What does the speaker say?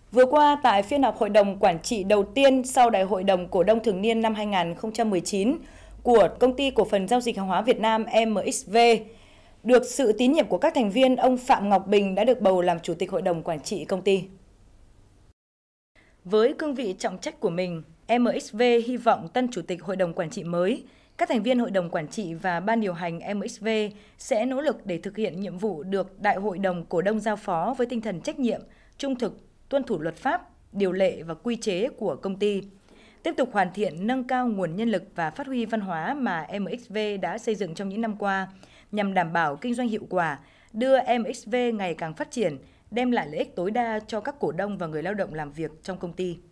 Vừa qua, tại phiên họp Hội đồng Quản trị đầu tiên sau Đại hội đồng Cổ đông thường niên năm 2019 của Công ty Cổ phần Giao dịch Hàng hóa Việt Nam MXV, được sự tín nhiệm của các thành viên, ông Phạm Ngọc Bình đã được bầu làm Chủ tịch Hội đồng Quản trị công ty. Với cương vị trọng trách của mình, MXV hy vọng tân Chủ tịch Hội đồng Quản trị mới, các thành viên Hội đồng Quản trị và Ban điều hành MXV sẽ nỗ lực để thực hiện nhiệm vụ được Đại hội đồng Cổ đông giao phó với tinh thần trách nhiệm, trung thực, tuân thủ luật pháp, điều lệ và quy chế của công ty. Tiếp tục hoàn thiện, nâng cao nguồn nhân lực và phát huy văn hóa mà MXV đã xây dựng trong những năm qua nhằm đảm bảo kinh doanh hiệu quả, đưa MXV ngày càng phát triển, đem lại lợi ích tối đa cho các cổ đông và người lao động làm việc trong công ty.